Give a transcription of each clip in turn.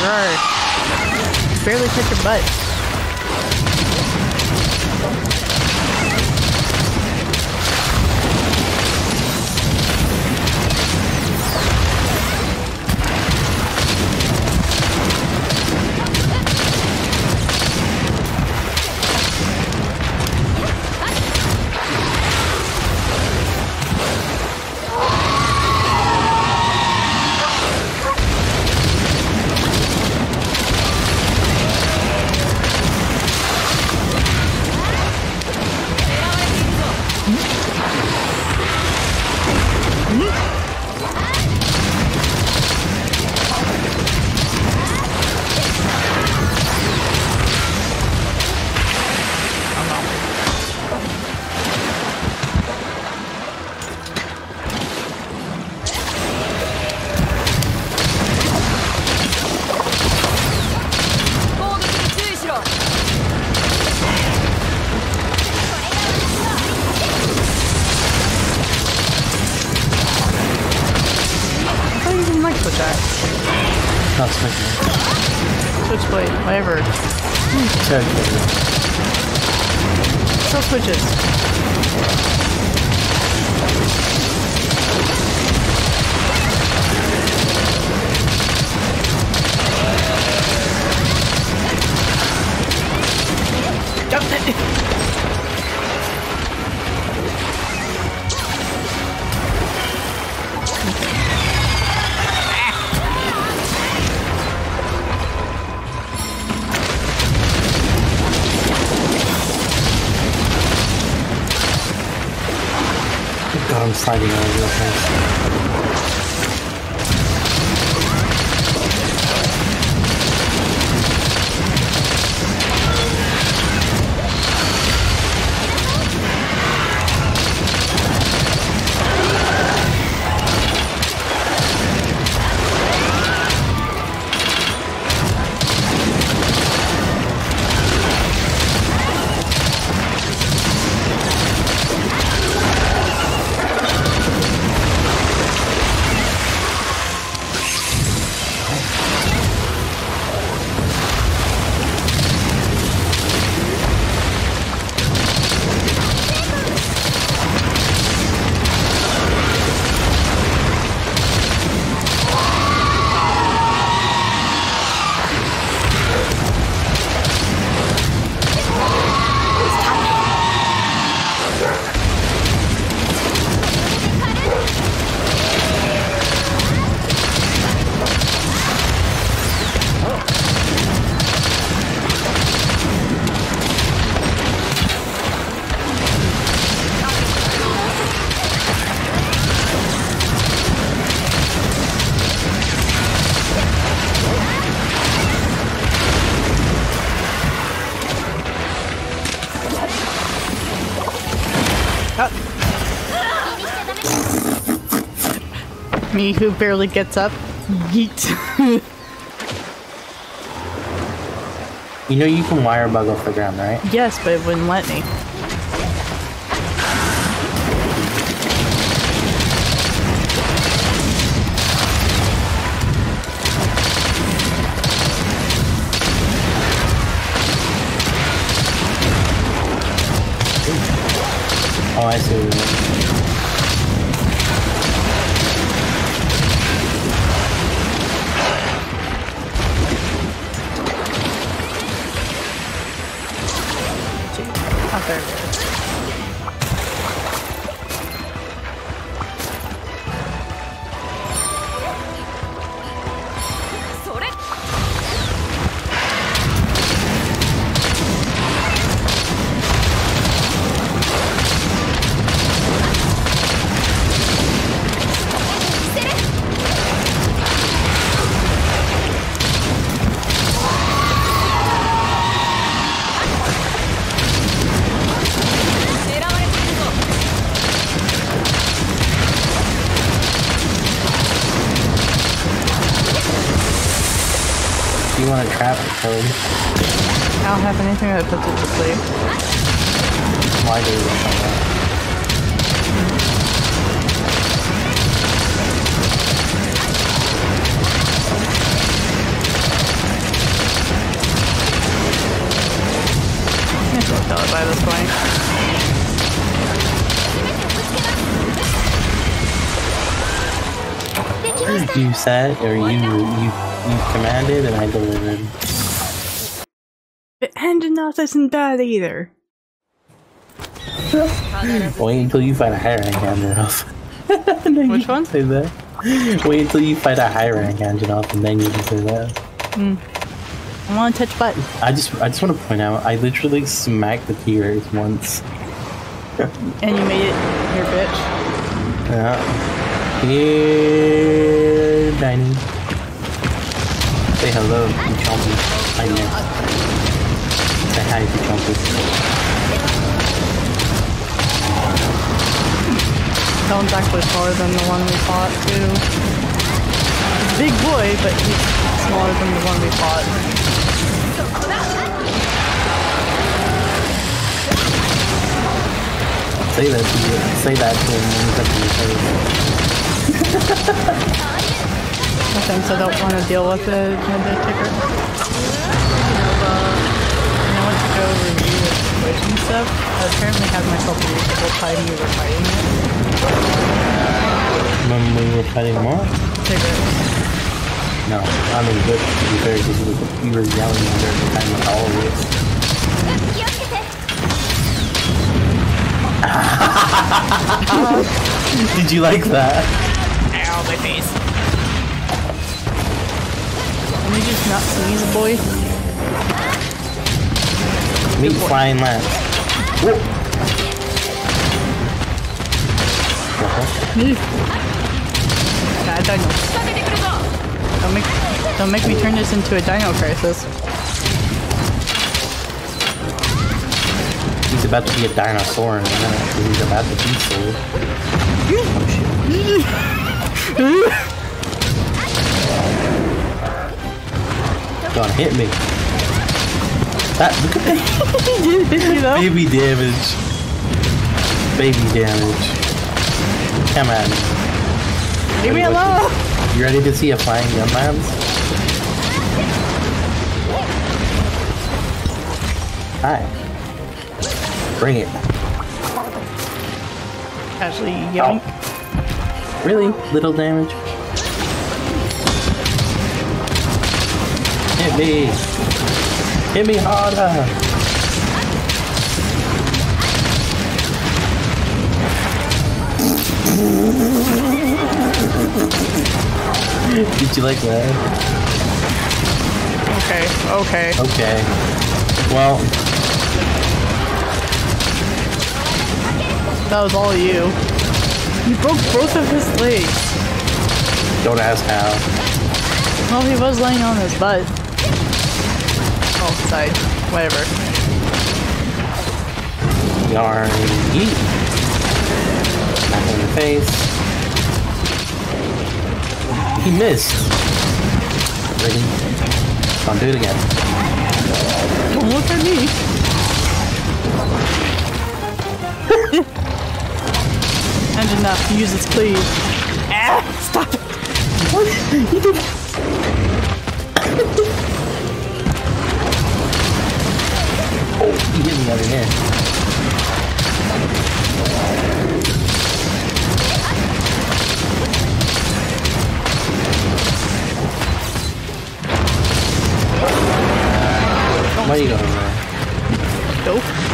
are. Barely touch your butt. Not switching. Switchblade, whatever. Still switches. God, I'm sliding out real fast. Me who barely gets up. Yeet. You know you can wire bug off the ground, right? Yes, but it wouldn't let me. Oh, I see what you mean. Oh, there it is. You want to trap it, code? I don't have anything that puts it to sleep. Why do you want that? tell it by this point. You said, or you commanded, and I delivered. The engine off isn't bad either. Wait until you fight a high rank Angenoff. Which one? Say that. Wait until you fight a high rank Angenoff, and then you can say that. I want to touch button. I just want to point out, I literally smacked the T-Rex once. And you made it your bitch. Yeah. Here, Dining. Say hello, you chompy. Hi, Nick. Say hi, you chompy. That one's actually smaller than the one we fought, too. He's a big boy, but he's smaller than the one we fought. Say that to him when he's up in your face. Since I don't want to deal with the agenda ticker. I went to go review the situation stuff. I apparently had myself a reasonable time we were fighting it. When we were fighting more? Ticker. No, I mean, but to be fair, because we were yelling during the time with all of this. Did you like that? Ow, my face. Can you just not sneeze, boy? Meat flying lance. Whoa. Nah, dino. Don't make me turn this into a dino crisis. He's about to be a dinosaur in a minute. He's about to be so. Gonna hit me. That, look at that. You know? Baby damage. Baby damage. Come on. Leave me alone! You ready to see a flying gunlands? Hi. Bring it. Actually, yoink. Oh. Really? Little damage? Hit me! Hit me harder! Did you like that? Okay. Okay. Well... That was all you. You broke both of his legs. Don't ask how. Well, he was laying on his butt. Oh, side. Whatever. Yarn. Eat. Back in the face. He missed. Ready? Don't do it again. Don't look at me. And enough. Use its cleave. Ah! Stop it! What? You did. Oh, he hit me over here. Where are you going, man? Go.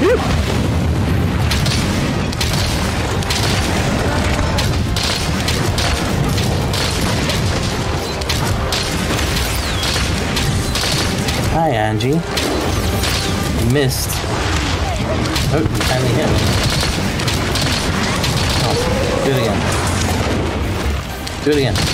Hi, Angie. You missed. Oh, you finally hit me. Oh, do it again. Do it again.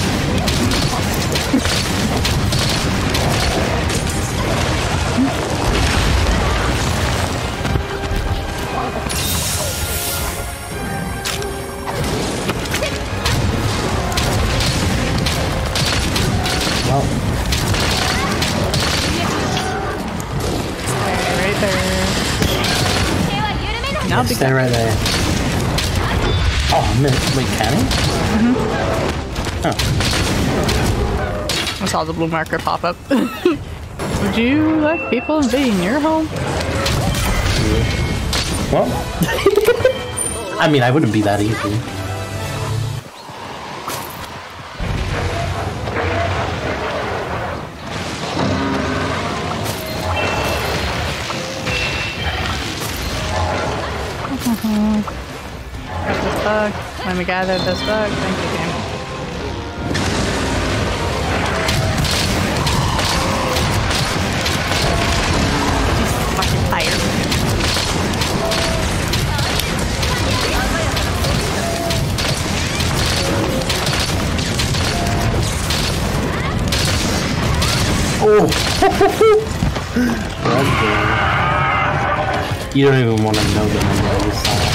Well. Right there. Now Stay right there. Oh, man. Wait, can he? Oh. I saw the blue marker pop up. Would you like people invading your home? Yeah. Well, I mean, I wouldn't be that easy. Got this bug. Let me gather this bug. Thank you, game. She's fucking tired. Oh! You don't even want to know the number I just saw.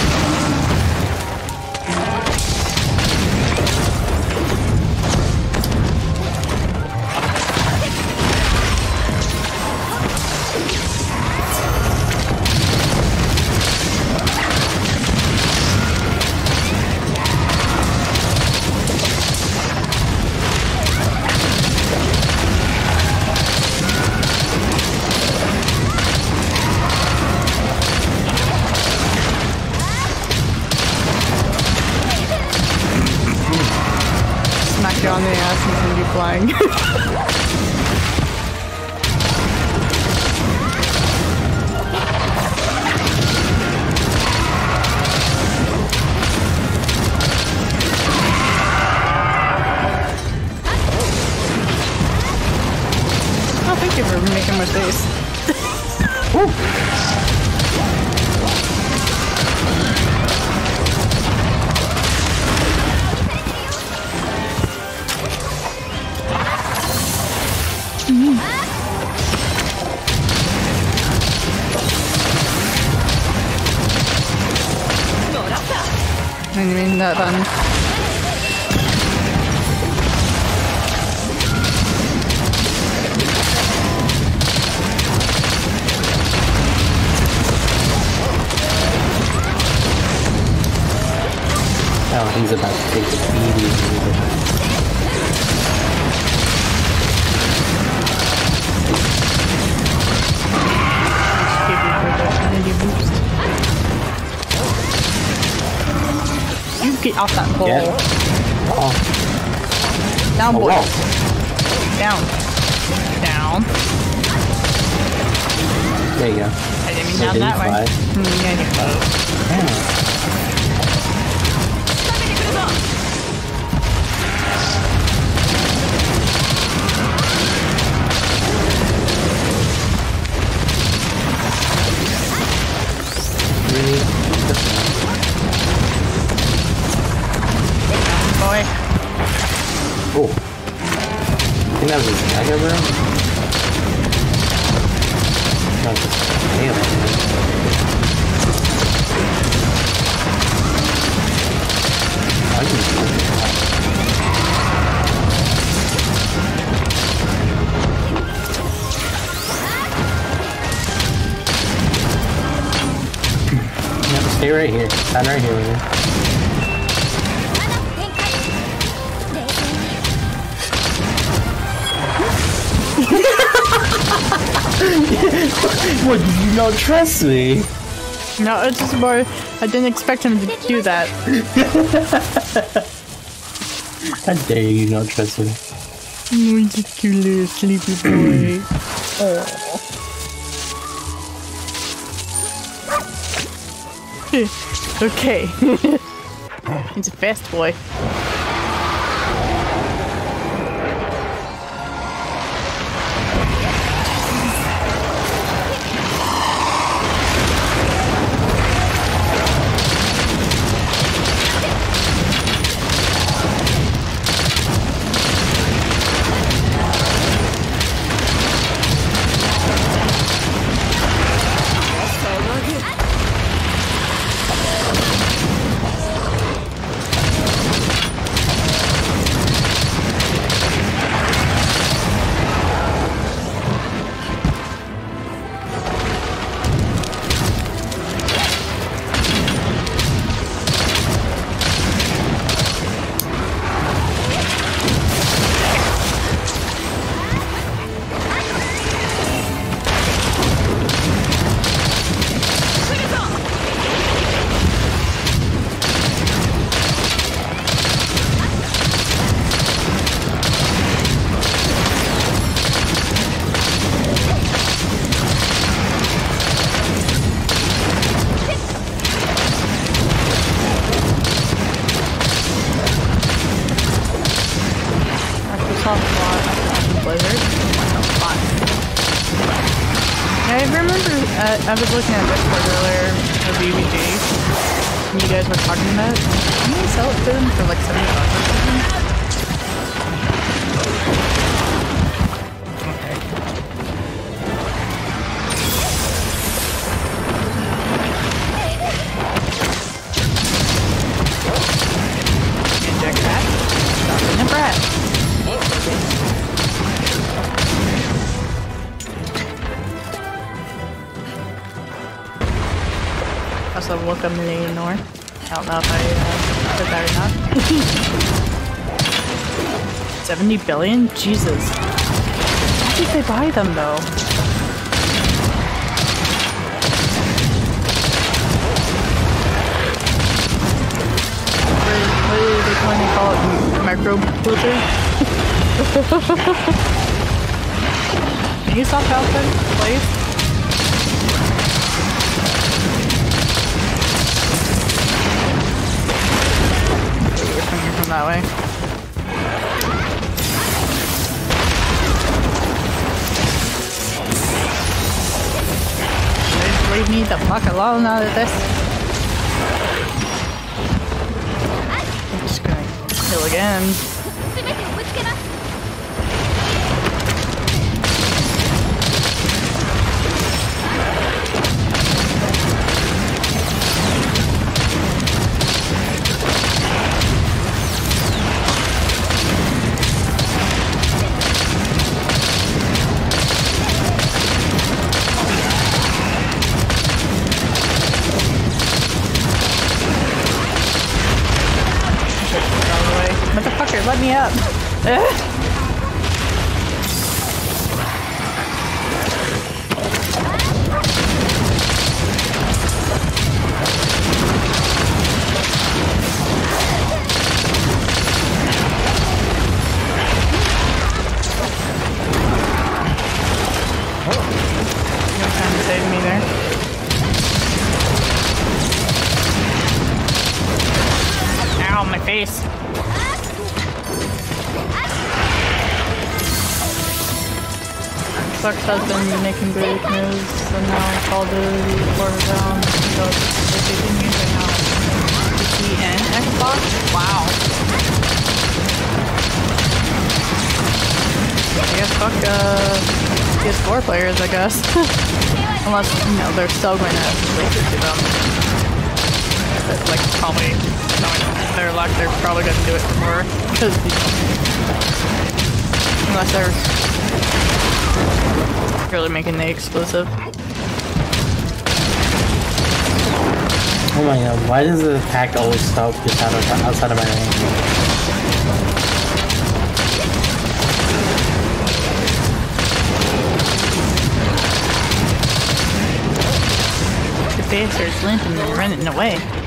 Smack you on the ass and send you flying. Oh, thank you for making more space. I mean that done. Oh, he's about to take the beating. You get off that pole. Yeah. Oh. Down, boy. Wow. Down. Down. There you go. I didn't mean down that way. Yeah, Yeah. boy. Oh. I think that was his mega room. Not just I can see it. Stay right here. Stand right here with me. What, did you not trust me? No, it's just more, I didn't expect him to do that. How dare you not trust me? Ridiculous, sleepy boy. Okay. He's a fast boy. I was looking at Discord earlier for BBG, and you guys were talking about it. Can you sell it to them for like $70 or something? Okay. Inject that. Stop being a brat. Also, look a millionaire. I don't know if I said that or not. 70 billion? Jesus. How did they buy them though? What do they call it? Micro blooper? Can you stop helping, please? From that way. Just leave me the fuck alone out of this. I'm just gonna kill again. Motherfucker, let me up. You're trying to save me there. Ow, my face. Sucks has been making great moves, and now Call of Duty quarter down. So if they can use it now, PC and Xbox. Wow. I guess fuck PS4 players, I guess. Unless, you know, they're still going to release it to them. But, like, probably, knowing their luck, they're probably going to do it for more. Because, unless they're really making the exclusive. Oh my god, why does the attack always stop just outside of my range? The bastards limping and running away.